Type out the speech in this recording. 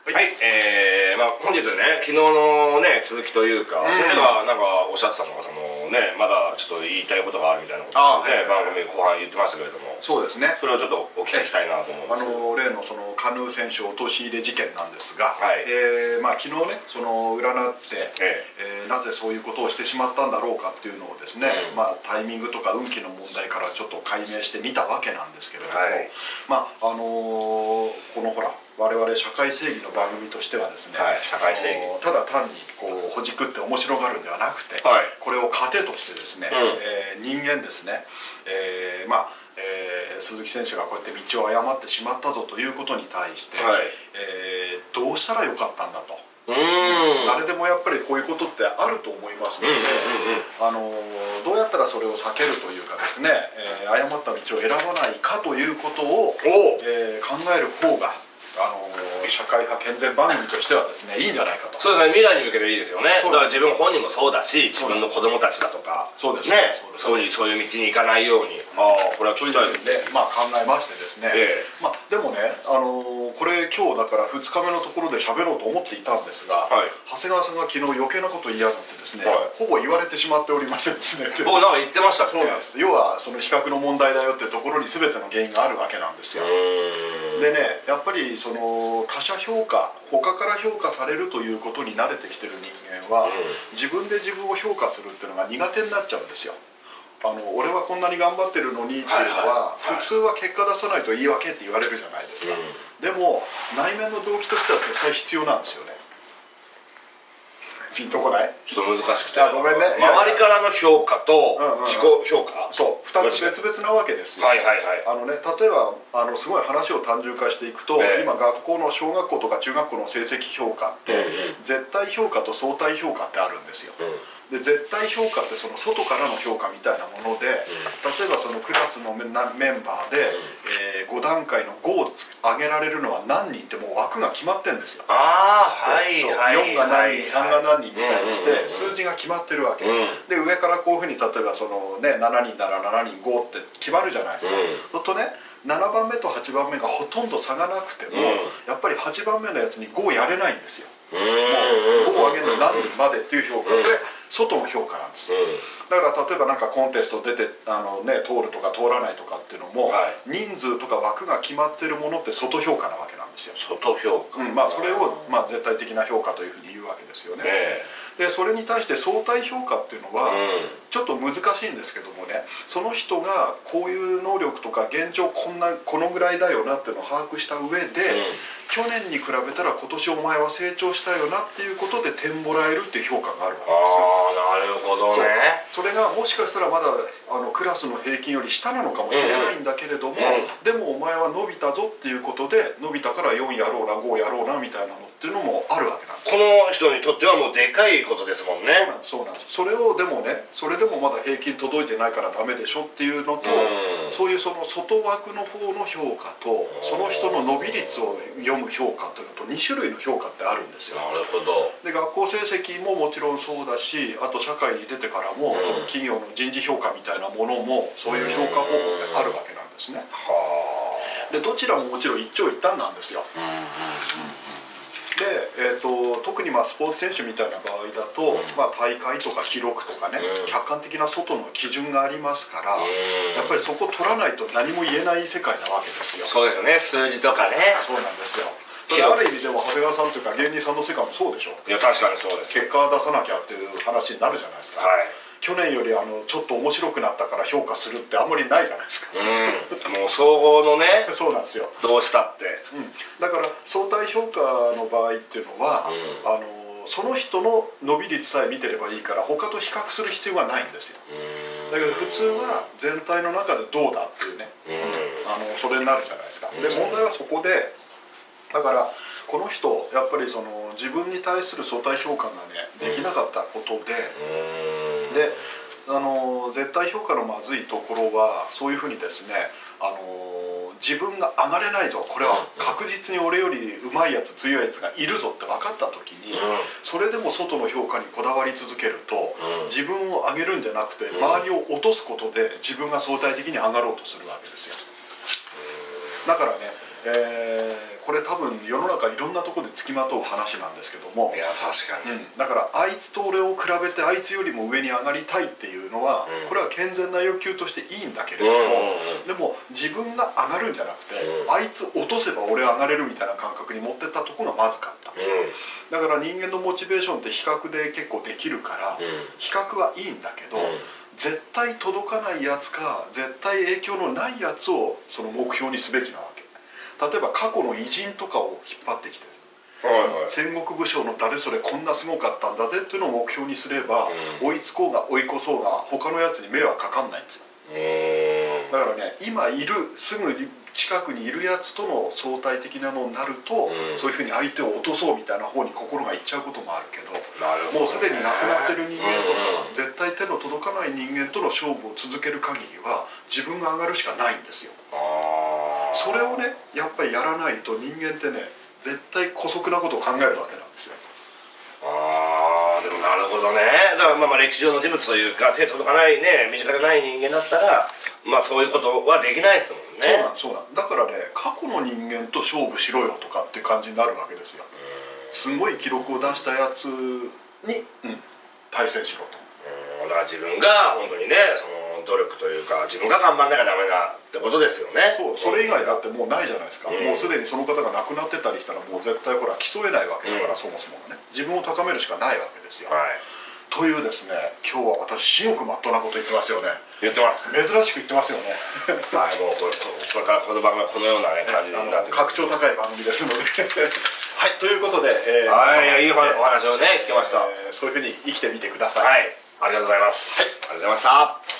はい、本日ね、昨日のね、続きというか、先生がなんかおっしゃってたのが、まだちょっと言いたいことがあるみたいなことをね、番組後半言ってましたけれども、 そうですね。 それをちょっとお聞きしたいなと思うんですけど、 例のそのカヌー選手陥れ事件なんですが、 はい昨日ね、その占って、なぜそういうことをしてしまったんだろうかっていうのをですね、タイミングとか運気の問題からちょっと解明してみたわけなんですけれども、このほら我々社会正義の番組としてはですね、 社会正義ただ単にこうほじくって面白がるんではなくて、これを糧としてですね、人間ですね、鈴木選手がこうやって道を誤ってしまったぞということに対して、どうしたらよかったんだと。誰でもやっぱりこういうことってあると思いますので、どうやったらそれを避けるというかですね、誤った道を選ばないかということを、考える方が社会派健全番組としてはですね、いいんじゃないかと。 そうですね、未来に向けていいですよね。だから自分本人もそうだし、自分の子供たちだとか、そういう道に行かないように、これは聞きたいですね。 考えましてですね、でもね、これ今日だから2日目のところで喋ろうと思っていたんですが、長谷川さんが昨日余計なこと言いやがってですね、ほぼ言われてしまっておりましてですね。 僕なんか言ってましたね。 そうなんです。要はその比較の問題だよっていうところに全ての原因があるわけなんですよ。でね、やっぱりその他者評価、他から評価されるということに慣れてきてる人間は、自分で自分を評価するっていうのが苦手になっちゃうんですよ。俺はこんなに頑張ってるのにっていうのは、普通は結果出さないと言い訳って言われるじゃないですか。でも内面の動機としては絶対必要なんですよね。ピンとこない？ ちょっと難しくて、 ごめんね。 周りからの評価と自己評価、 そう2つ別々なわけですよ。例えばすごい話を単純化していくと、今学校の小学校とか中学校の成績評価って、絶対評価と相対評価ってあるんですよ。で絶対評価ってその外からの評価みたいなもので、例えばそのクラスのメンバーで、5段階の5を上げられるのは何人ってもう枠が決まってるんですよ。4が何人3が何人みたいにして数字が決まってるわけで、上からこういうふうに例えばその、7人なら7人5って決まるじゃないですか。そうするとね、7番目と8番目がほとんど差がなくても、やっぱり8番目のやつに5やれないんですよ。もう5を上げるの何人までっていう評価で外の評価なんです。だから例えばなんかコンテスト出て通るとか通らないとかっていうのも、人数とか枠が決まってるものって外評価なわけなんですよ。 外評価、 それを絶対的な評価というふうに言うわけですよね。でそれに対して相対評価っていうのはちょっと難しいんですけどもね、その人がこういう能力とか現状このぐらいだよなっていうのを把握した上で、去年に比べたら今年お前は成長したよなっていうことで点もらえるっていう評価があるわけですよ。 なるほどね。 それがもしかしたらまだクラスの平均より下なのかもしれないんだけれども、でもお前は伸びたぞっていうことで、伸びたから4やろうな5やろうなみたいなのっていうのもあるわけなんです。 この人にとってはもうでかいことですもんね。 そうなんです。それをでもね、それでもまだ平均届いてないからダメでしょっていうのと、そういうその外枠の方の評価と、その人の伸び率を読む評価というのと2種類の評価ってあるんですよ。 なるほど。 で学校成績ももちろんそうだし、あと社会に出てからも、その企業の人事評価みたいなものもそういう評価方法ってあるわけなんですね。でどちらももちろん一長一短なんですよ。で特にスポーツ選手みたいな場合だと、大会とか記録とかね、客観的な外の基準がありますから、やっぱりそこ取らないと何も言えない世界なわけですよ。 そうですね、数字とかね。 そうなんですよ。それある意味でも長谷川さんというか芸人さんの世界もそうでしょ。 いや確かにそうです。 結果を出さなきゃっていう話になるじゃないですか。去年よりちょっと面白くなったから評価するってあんまりないじゃないですか。 もう総合のね。 そうなんですよ。 どうしたって。 だから相対評価の場合っていうのは、その人の伸び率さえ見てればいいから他と比較する必要がないんですよ。だけど普通は全体の中でどうだっていうね、それになるじゃないですか。で問題はそこで、だからこの人やっぱりその自分に対する相対評価がねできなかったことで、絶対評価のまずいところはそういうふうにですね、自分が上がれないぞ、これは確実に俺よりうまいやつ強いやつがいるぞって分かった時に、それでも外の評価にこだわり続けると、自分を上げるんじゃなくて周りを落とすことで自分が相対的に上がろうとするわけですよ。だからね、これ例多分世の中いろんなところでつきまとう話なんですけども、 いや確かに、 だからあいつと俺を比べてあいつよりも上に上がりたいっていうのは、これは健全な欲求としていいんだけれども、でも自分が上がるんじゃなくて、あいつ落とせば俺上がれるみたいな感覚に持ってったところがまずかった、だから人間のモチベーションって比較で結構できるから、比較はいいんだけど、絶対届かないやつか絶対影響のないやつをその目標にすべきなわけ。例えば過去の偉人とかを引っ張ってきて、戦国武将の誰それこんなすごかったんだぜっていうのを目標にすれば、追いつこうが追い越そうが他のやつに迷惑かかんないんですよ。だからね、今いるすぐ近くにいるやつとの相対的なのになると、そういうふうに相手を落とそうみたいな方に心がいっちゃうこともあるけど、もうすでに亡くなってる人間とか、絶対手の届かない人間との勝負を続ける限りは自分が上がるしかないんですよ。それをねやっぱりやらないと人間ってね絶対姑息なことを考えるわけなんですよ。 でもなるほどね。だからまあ歴史上の人物というか手届かないね身近でない人間だったらそういうことはできないですもんね。 そうなんだからね、過去の人間と勝負しろよとかって感じになるわけですよ。すごい記録を出したやつに、対戦しろと。 だから自分が本当にねその努力というか自分が頑張んなきゃダメだってことですよね。 それ以外だってもうないじゃないですか、もうすでにその方が亡くなってたりしたらもう絶対ほら競えないわけだから、そもそもがね自分を高めるしかないわけですよ。というですね、今日は私至極まっとうなこと言ってますよね。 言ってます。 珍しく言ってますよね。 もうこれからこの番組はこのような、感じになって格調高い番組ですのではい、ということで、 いいお話をね聞きました。 そういうふうに生きてみてください。 ありがとうございます。ありがとうございました。